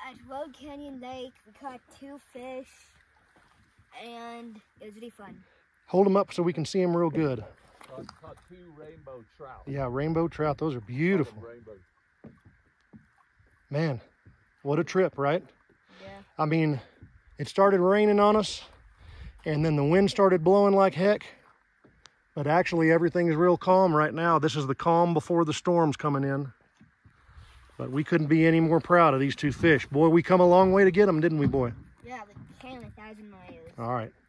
at Road Canyon Lake. We caught 2 fish, and it was really fun. Hold them up so we can see them real good. Caught 2 rainbow trout. Yeah, rainbow trout. Those are beautiful. Man, what a trip, right? Yeah. I mean, it started raining on us, and then the wind started blowing like heck. But actually, everything is real calm right now. This is the calm before the storm's coming in. But we couldn't be any more proud of these 2 fish. Boy, we come a long way to get them, didn't we, boy? Yeah, we came 1,000 miles. All right.